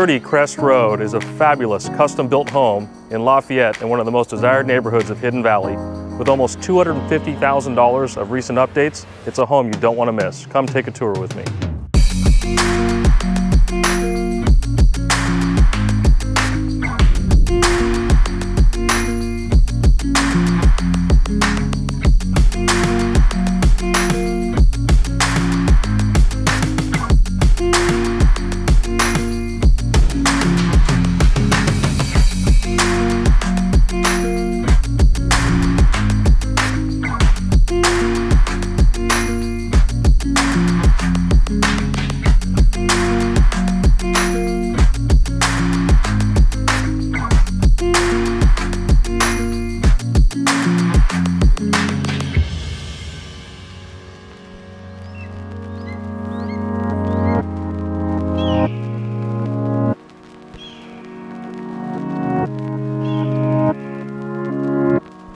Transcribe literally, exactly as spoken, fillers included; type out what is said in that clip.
thirty Crest Road is a fabulous custom-built home in Lafayette in one of the most desired neighborhoods of Hidden Valley. With almost two hundred fifty thousand dollars of recent updates, it's a home you don't want to miss. Come take a tour with me.